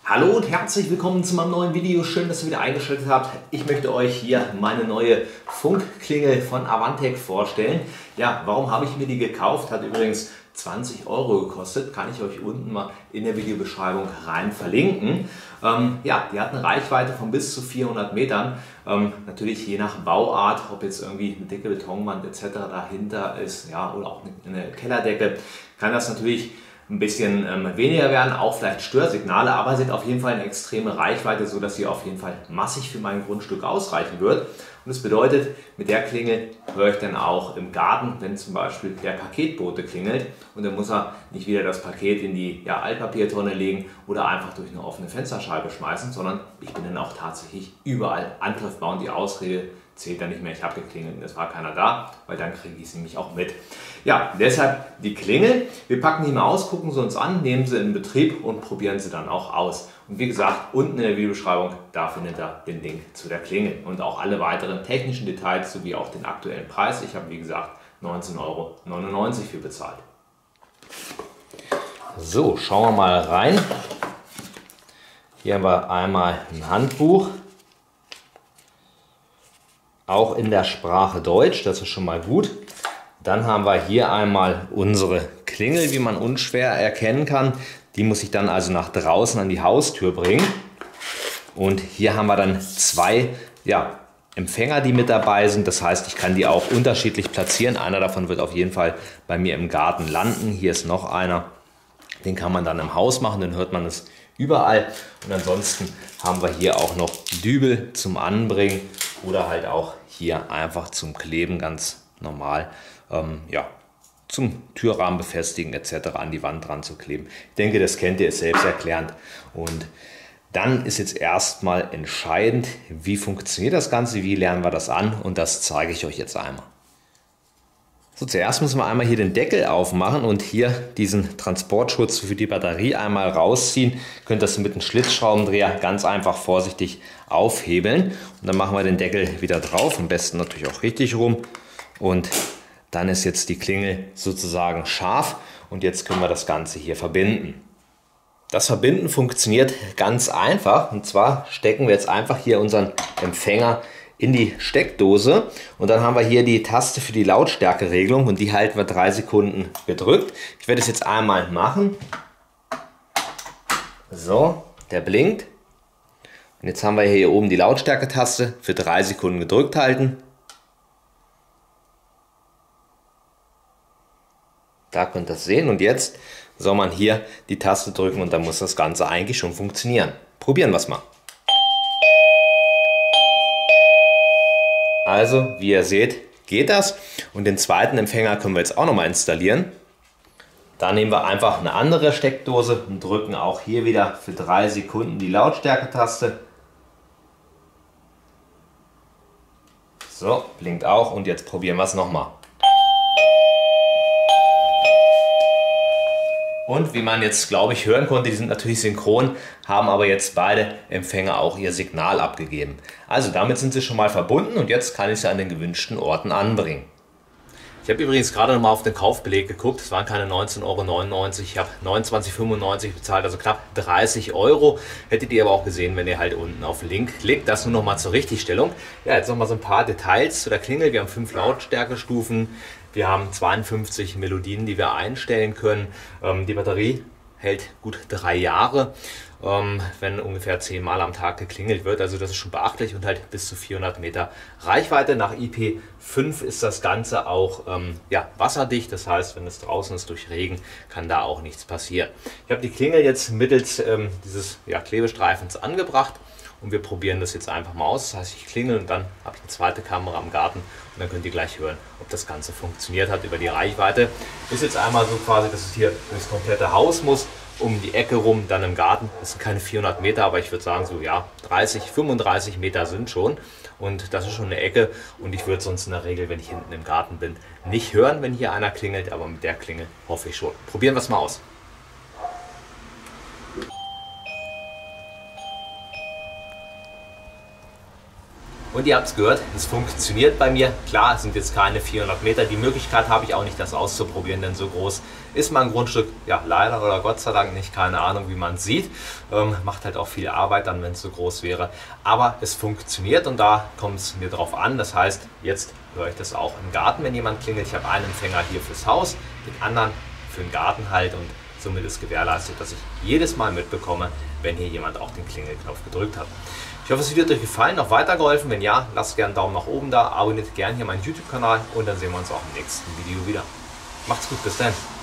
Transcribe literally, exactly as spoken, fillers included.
Hallo und herzlich willkommen zu meinem neuen Video. Schön, dass ihr wieder eingeschaltet habt. Ich möchte euch hier meine neue Funkklingel von Avantec vorstellen. Ja, warum habe ich mir die gekauft? Hat übrigens zwanzig Euro gekostet. Kann ich euch unten mal in der Videobeschreibung rein verlinken. Ähm, ja, die hat eine Reichweite von bis zu vierhundert Metern. Ähm, natürlich je nach Bauart, ob jetzt irgendwie eine dicke Betonwand et cetera dahinter ist, ja, oder auch eine Kellerdecke, kann das natürlich ein bisschen ähm, weniger werden, auch vielleicht Störsignale, aber sie hat auf jeden Fall eine extreme Reichweite, so dass sie auf jeden Fall massig für mein Grundstück ausreichen wird. Und das bedeutet, mit der Klingel höre ich dann auch im Garten, wenn zum Beispiel der Paketbote klingelt und dann muss er nicht wieder das Paket in die ja, Altpapiertonne legen oder einfach durch eine offene Fensterscheibe schmeißen, sondern ich bin dann auch tatsächlich überall antreffbar und die Ausrede zählt dann nicht mehr, ich habe geklingelt und es war keiner da, weil dann kriege ich sie nämlich auch mit. Ja, deshalb die Klingel. Wir packen die mal aus, gucken sie uns an, nehmen sie in Betrieb und probieren sie dann auch aus. Und wie gesagt, unten in der Videobeschreibung, da findet ihr den Link zu der Klingel und auch alle weiteren technischen Details sowie auch den aktuellen Preis. Ich habe wie gesagt neunzehn Euro neunundneunzig für bezahlt. So, schauen wir mal rein. Hier haben wir einmal ein Handbuch. Auch in der Sprache Deutsch, das ist schon mal gut. Dann haben wir hier einmal unsere Klingel, wie man unschwer erkennen kann. Die muss ich dann also nach draußen an die Haustür bringen. Und hier haben wir dann zwei ja, Empfänger, die mit dabei sind. Das heißt, ich kann die auch unterschiedlich platzieren. Einer davon wird auf jeden Fall bei mir im Garten landen. Hier ist noch einer. Den kann man dann im Haus machen, dann hört man es überall. Und ansonsten haben wir hier auch noch Dübel zum Anbringen oder halt auch hier einfach zum Kleben ganz normal, ähm, ja, zum Türrahmen befestigen et cetera an die Wand dran zu kleben. Ich denke, das kennt ihr, ist selbst erklärend. Und dann ist jetzt erstmal entscheidend, wie funktioniert das Ganze, wie lernen wir das an, und das zeige ich euch jetzt einmal. So, zuerst müssen wir einmal hier den Deckel aufmachen und hier diesen Transportschutz für die Batterie einmal rausziehen. Ihr könnt das mit einem Schlitzschraubendreher ganz einfach vorsichtig aufhebeln. Und dann machen wir den Deckel wieder drauf, am besten natürlich auch richtig rum. Und dann ist jetzt die Klingel sozusagen scharf und jetzt können wir das Ganze hier verbinden. Das Verbinden funktioniert ganz einfach, und zwar stecken wir jetzt einfach hier unseren Empfänger in die Steckdose und dann haben wir hier die Taste für die Lautstärkeregelung und die halten wir drei Sekunden gedrückt. Ich werde es jetzt einmal machen. So, der blinkt. Und jetzt haben wir hier oben die Lautstärke-Taste für drei Sekunden gedrückt halten. Da könnt ihr das sehen und jetzt soll man hier die Taste drücken und dann muss das Ganze eigentlich schon funktionieren. Probieren wir es mal. Also, wie ihr seht, geht das. Und den zweiten Empfänger können wir jetzt auch nochmal installieren. Da nehmen wir einfach eine andere Steckdose und drücken auch hier wieder für drei Sekunden die Lautstärke-Taste. So, blinkt auch und jetzt probieren wir es nochmal. Und wie man jetzt, glaube ich, hören konnte, die sind natürlich synchron, haben aber jetzt beide Empfänger auch ihr Signal abgegeben. Also damit sind sie schon mal verbunden und jetzt kann ich sie an den gewünschten Orten anbringen. Ich habe übrigens gerade noch mal auf den Kaufbeleg geguckt, es waren keine neunzehn Euro neunundneunzig, ich habe neunundzwanzig Euro fünfundneunzig bezahlt, also knapp dreißig Euro. Hättet ihr aber auch gesehen, wenn ihr halt unten auf den Link klickt. Das nur noch mal zur Richtigstellung. Ja, jetzt noch mal so ein paar Details zu der Klingel. Wir haben fünf Lautstärkestufen. Wir haben zweiundfünfzig Melodien, die wir einstellen können. Ähm, die Batterie hält gut drei Jahre, ähm, wenn ungefähr zehn Mal am Tag geklingelt wird. Also das ist schon beachtlich und halt bis zu vierhundert Meter Reichweite. Nach I P fünf ist das Ganze auch ähm, ja, wasserdicht. Das heißt, wenn es draußen ist durch Regen, kann da auch nichts passieren. Ich habe die Klingel jetzt mittels ähm, dieses ja, Klebestreifens angebracht. Und wir probieren das jetzt einfach mal aus. Das heißt, ich klingel und dann habe ich eine zweite Kamera am Garten und dann könnt ihr gleich hören, ob das Ganze funktioniert hat über die Reichweite. Ist jetzt einmal so quasi, dass es hier durchs komplette Haus muss, um die Ecke rum, dann im Garten. Das sind keine vierhundert Meter, aber ich würde sagen so ja dreißig, fünfunddreißig Meter sind schon. Und das ist schon eine Ecke und ich würde sonst in der Regel, wenn ich hinten im Garten bin, nicht hören, wenn hier einer klingelt, aber mit der Klingel hoffe ich schon. Probieren wir es mal aus. Und ihr habt es gehört, es funktioniert bei mir. Klar, es sind jetzt keine vierhundert Meter. Die Möglichkeit habe ich auch nicht, das auszuprobieren, denn so groß ist mein Grundstück ja leider oder Gott sei Dank nicht. Keine Ahnung, wie man es sieht. Ähm, macht halt auch viel Arbeit dann, wenn es so groß wäre. Aber es funktioniert und da kommt es mir drauf an. Das heißt, jetzt höre ich das auch im Garten, wenn jemand klingelt. Ich habe einen Empfänger hier fürs Haus, den anderen für den Garten halt und somit ist gewährleistet, dass ich jedes Mal mitbekomme, wenn hier jemand auch den Klingelknopf gedrückt hat. Ich hoffe, das Video hat euch gefallen, noch weitergeholfen. Wenn ja, lasst gerne einen Daumen nach oben da, abonniert gerne hier meinen YouTube-Kanal und dann sehen wir uns auch im nächsten Video wieder. Macht's gut, bis dann.